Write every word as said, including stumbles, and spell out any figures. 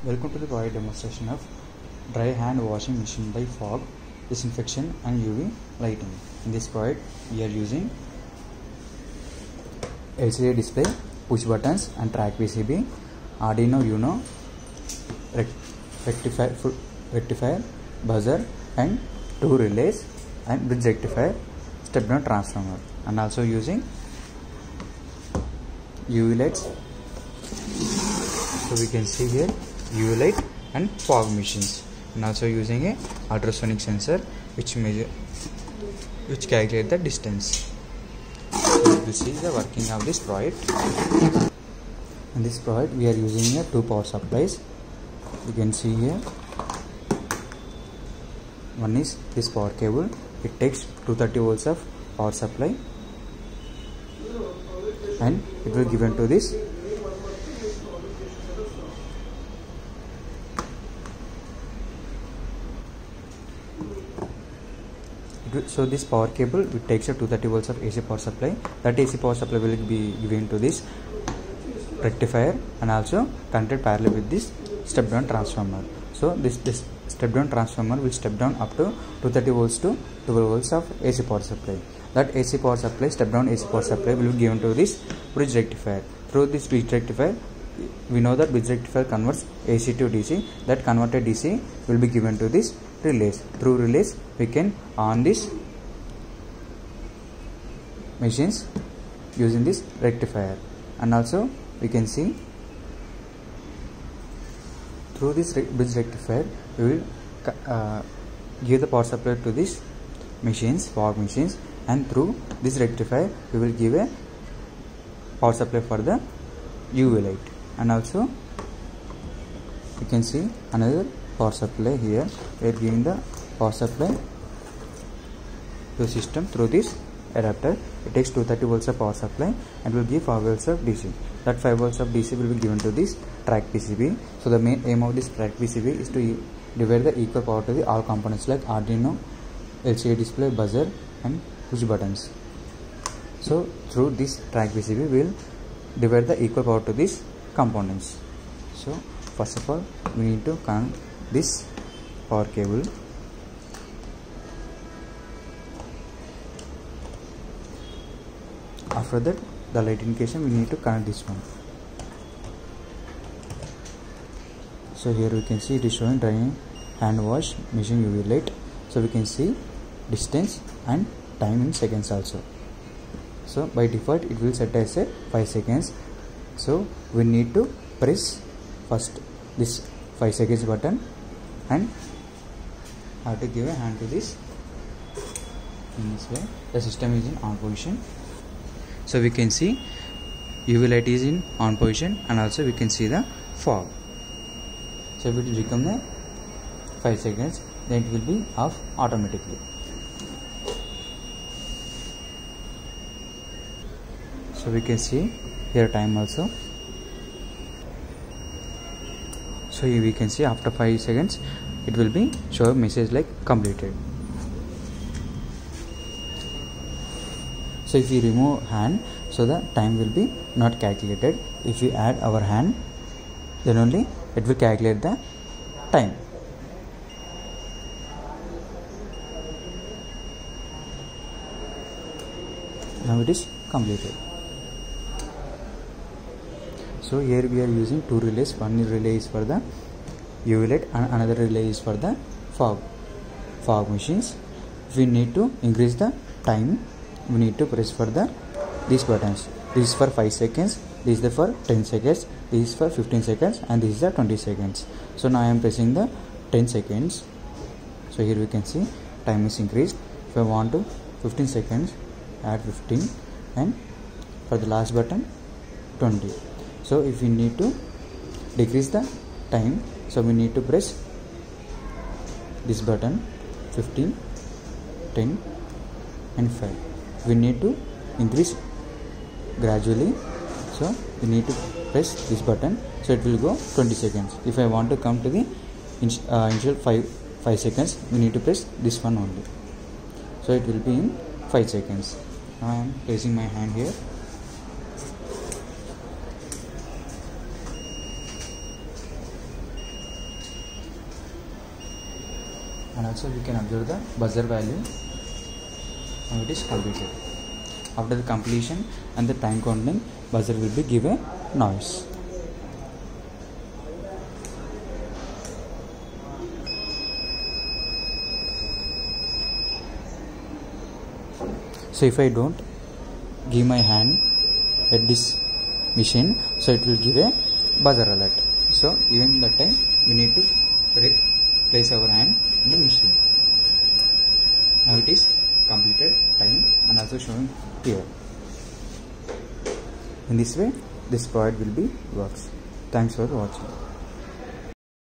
Welcome to the product demonstration of dry hand washing machine by fog, disinfection and U V lighting. In this product we are using L C D display, push buttons and track P C B, Arduino Uno, rectifier, rectifier, buzzer and two relays and bridge rectifier, step down transformer, and also using U V lights. So we can see here U V light and fog machines, and also using a ultrasonic sensor which measure which calculate the distance. So we will see the working of this product. In this product we are using here two power supplies. You can see here one is this power cable. It takes two hundred thirty volts of power supply and it will given to this so this power cable it takes up two hundred thirty volts of A C power supply. That A C power supply will be given to this rectifier and also connected parallel with this step down transformer. So this this step down transformer will step down up to two hundred thirty volts to twelve volts of A C power supply. That A C power supply, step down A C power supply will be given to this bridge rectifier. Through this bridge rectifier, we know that bridge rectifier converts A C to D C. That converted D C will be given to this relays. Through relays we can on this machines using this rectifier, and also we can see through this bridge rectifier we will uh, give the power supply to this machines, fog machines, and through this rectifier we will give a power supply for the U V light. And also you can see another power supply here. We are giving the power supply to the system through this adapter. It takes two hundred thirty volts of power supply and will give five volts of D C. That five volts of D C will be given to this track P C B. So the main aim of this track P C B is to divide the equal power to the all components like Arduino, L C D display, buzzer and push buttons. So through this track P C B we will divide the equal power to these components. So first of all we need to connect this power cable. After that the light indication we need to connect this one. So here we can see it is showing dry hand wash machine U V light. So we can see distance and time in seconds also. So by default it will set as a five seconds. So we need to press first this five seconds button and have to give a hand to this. In this way the system is in on position. So we can see U V light is in on position and also we can see the fog. So it will become the five seconds, then it will be off automatically. So we can see here time also. So here we can see after five seconds it will be show a message like completed. So if we remove hand, so the time will be not calculated. If we add our hand, then only it will calculate the time. Now it is completed. So here we are using two relays. One relay is for the U V light and another relay is for the fog fog machines. If we need to increase the time, we need to press for the these buttons. This is for five seconds, this is for ten seconds, this is for fifteen seconds, and this is the twenty seconds. So now I am pressing the ten seconds. So here we can see time is increased. If I want to fifteen seconds, add fifteen, and for the last button twenty. So if we need to decrease the time, so we need to press this button fifteen, ten and five. We need to increase gradually, so we need to press this button, so it will go twenty seconds. If I want to come to the uh, initial five five seconds, we need to press this one only, so it will be in five seconds. Now I am placing my hand here. and also we can observe the buzzer value. Now it is completed. After the completion and the time counting, buzzer will be give a noise. So if I don't give my hand at this machine, so it will give a buzzer alert. So even that time we need to place our hand in the machine. Now it is completed time and also showing here. In this way this product will be works. Thanks for watching.